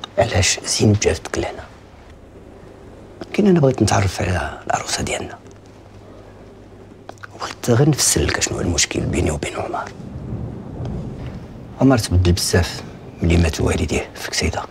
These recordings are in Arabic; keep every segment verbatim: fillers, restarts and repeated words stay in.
علاش زين جابتك لهنا؟ كاين انا بغيت نتعرف على العروسه ديالنا، وبغيت غير نفسر لك شنو هو المشكل بيني وبين عمر. عمر تبدل بزاف ملي مات والديه في كسيده.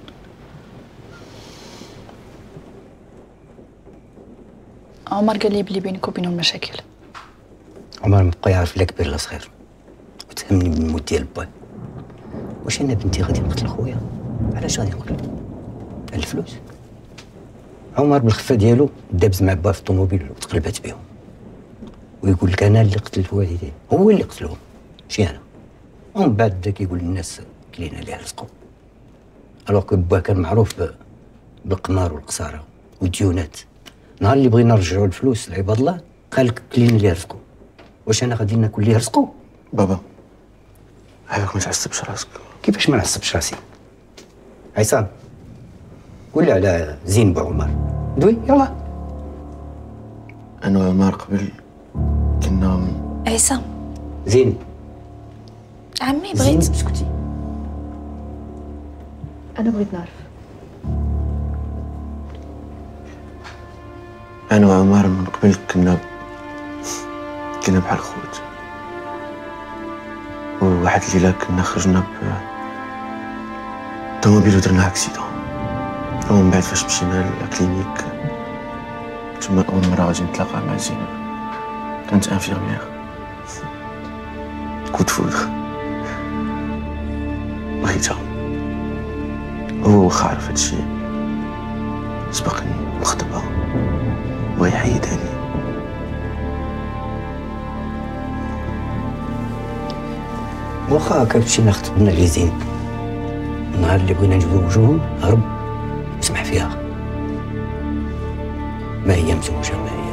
عمر قال لي بلي بينك وبينه المشاكل. عمر مبقى يعرف لا كبير لا صغير، وتهمني بالموت ديال باي. واش انا بنتي غادي نقتل خويا؟ علاش غادي نقتل؟ على الفلوس؟ عمر بالخفه ديالو دابز مع با في الطوموبيل وتقلبات بهم، ويقول لك انا اللي قتلت والديه، هو اللي قتلهم ماشي انا. ومن بعد بدا كيقول للناس كلينا ليه رزقو، الوغ كو با كان معروف بالقمار والقصاره والديونات. نهار اللي بغينا نرجعوا الفلوس لعباد الله قال لك كلينا ليه رزقو. واش انا غادي ناكل ليه رزقو؟ بابا عافاك ما تعصبش راسك. كيفاش ما نعصبش راسي؟ عصام قول لي على زين بوعمر، دوي يلا. انا وعمر قبل كنا عصام زين عمي زين بغيت. اسكتي. انا بغيت نعرف. انا وعمر من قبل كنا كنا بحال خوت، وواحد الليله كنا خرجنا ب طوموبيل ودرنا اكسيدون، ومن بعد فاش مشينا للكلينيك تما اول مره غادي نتلاقى مع زينب كانت انفيرميير. كنت فودغ بغيتها، هو واخا عرف هادشي سبقني وخطبها بغا يحيدها لي. واخا هكا مشينا خطبنا لي زين، النهار اللي بغينا نتزوجوهم هرب وسمح فيها. ما هي مزوجه ما هي،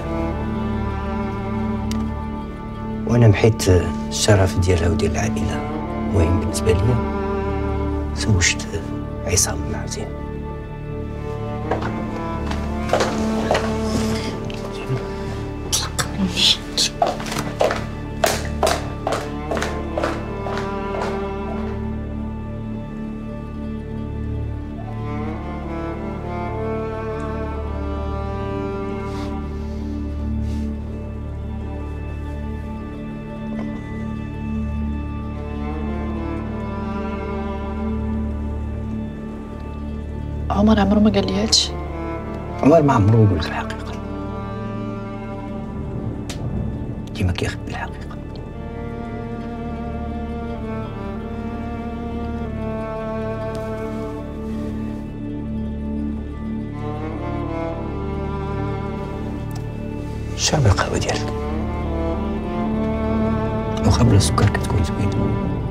وانا محيت الشرف ديالها وديال العائله مهم بالنسبه ليا، زوجت عصام مع زين. طلق مني. عمر عمره ما قال لي هادشي. عمر ما عمرو يقول لك الحقيقه، ديما كيخبي الحقيقه. شرب القهوه ديالك، واخا بلا سكر كتكون زوينه.